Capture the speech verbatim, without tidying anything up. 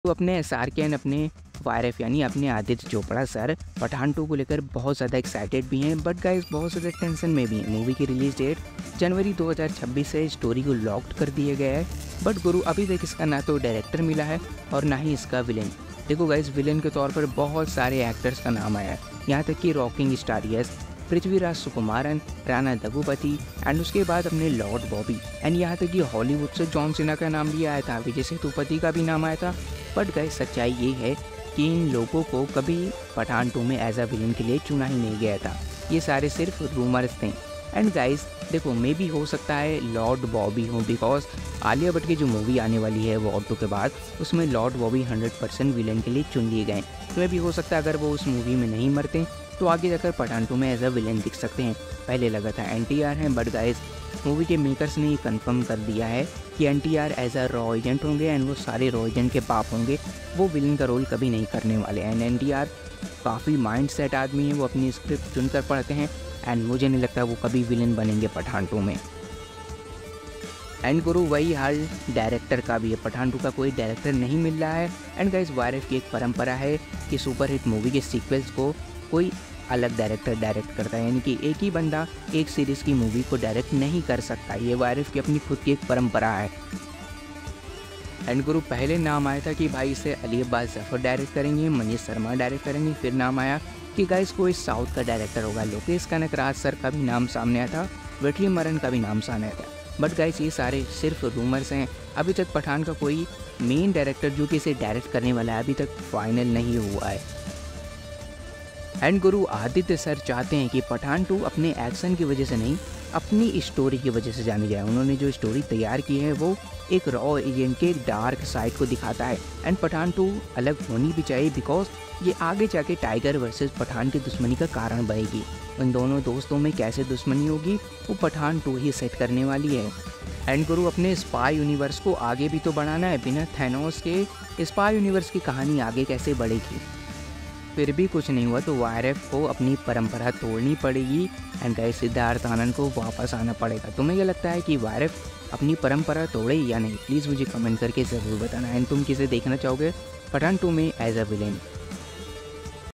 तो अपने SRK and अपने वायरफ यानी अपने आदित्य चोपड़ा सर पठान टू को लेकर बहुत ज़्यादा एक्साइटेड भी हैं, बट गाइस बहुत ज़्यादा टेंशन में भी हैं। मूवी की रिलीज डेट जनवरी दो हज़ार छब्बीस से स्टोरी को लॉक्ड कर दिया गया है, बट गुरु अभी तक इसका ना तो डायरेक्टर मिला है और ना ही इसका विलेन। देखो गाइस, विलेन के तौर पर बहुत सारे एक्टर्स का नाम आया है, यहाँ तक कि rocking star Yash Prithviraj Sukumaran, Rana Daggubati and उसके बाद अपने लॉर्ड बॉबी एंड यहाँ तक कि हॉलीवुड से जॉन सिन्हा का नाम भी आया था, विजय सेतुपति का भी नाम आया था। बट गाइस सच्चाई ये है कि इन लोगों को कभी पठान टू में एज अ विलेन के लिए चुना ही नहीं गया था, ये सारे सिर्फ रूमर्स थे। एंड गाइस देखो, मे भी हो सकता है लॉर्ड बॉबी हो, बिकॉज आलिया भट्ट की जो मूवी आने वाली है वॉर टू के बाद, उसमें lord Bobby hundred percent villain के लिए चुन लिए गए। तो मे भी हो सकता है अगर वो उस मूवी में नहीं मरते तो आगे जाकर पठान टू में एज अ विलेन दिख सकते हैं। पहले लगा था एन टी आर हैं, बट गाइस मूवी के मेकर्स ने ये कंफर्म कर दिया है कि N T R as a रॉ एजेंट होंगे एंड वो सारे रॉ एजेंट के बाप होंगे, वो विलेन का रोल कभी नहीं करने वाले। एंड एन टी आर काफ़ी माइंड सेट आदमी है, वो अपनी स्क्रिप्ट चुनकर पढ़ते हैं एंड मुझे नहीं लगता वो कभी विलेन बनेंगे पठान टू में। एंड गुरु वही हाल डायरेक्टर का भी है, पठान टू का कोई डायरेक्टर नहीं मिल रहा है। एंड गाइस वायरफ की एक परंपरा है कि सुपरहिट मूवी के सीक्वल्स को कोई अलग डायरेक्टर डायरेक्ट करता है, यानी कि एक ही बंदा एक सीरीज़ की मूवी को डायरेक्ट नहीं कर सकता, ये वायरफ की अपनी खुद की एक परंपरा है। एंड गुरु पहले नाम आया था कि भाई इसे अली अब्बास जफर डायरेक्ट करेंगे, मनीष शर्मा डायरेक्ट करेंगे, फिर नाम आया कि गाइस कोई साउथ का डायरेक्टर होगा, लोकेश कनकराज सर का भी नाम सामने आया था, विक्रमरन का भी नाम सामने आया था। बट गाइस ये सारे सिर्फ रूमर्स हैं, अभी तक पठान का कोई मेन डायरेक्टर जो कि इसे डायरेक्ट करने वाला है अभी तक फाइनल नहीं हुआ है। एंड गुरु आदित्य सर चाहते हैं कि पठान टू अपने एक्शन की वजह से नहीं, अपनी स्टोरी की वजह से जानी जाए। उन्होंने जो स्टोरी तैयार की है वो एक रॉ एजेंट के डार्क साइड को दिखाता है एंड पठान टू अलग होनी भी चाहिए, बिकॉज ये आगे जाके टाइगर वर्सेस पठान की दुश्मनी का कारण बनेगी। उन दोनों दोस्तों में कैसे दुश्मनी होगी वो पठान टू ही सेट करने वाली है। एंड गुरु अपने स्पाई यूनिवर्स को आगे भी तो बढ़ाना है, बिना थैनोस के स्पाई यूनिवर्स की कहानी आगे कैसे बढ़ेगी। फिर भी कुछ नहीं हुआ तो वायरफ को अपनी परंपरा तोड़नी पड़ेगी एंड गाइस सिद्धार्थ आनंद को वापस आना पड़ेगा। तुम्हें क्या लगता है कि वायरफ अपनी परंपरा तोड़े या नहीं? प्लीज़ मुझे कमेंट करके ज़रूर बताना। एंड तुम किसे देखना चाहोगे पठान टू में एज अ विलेन?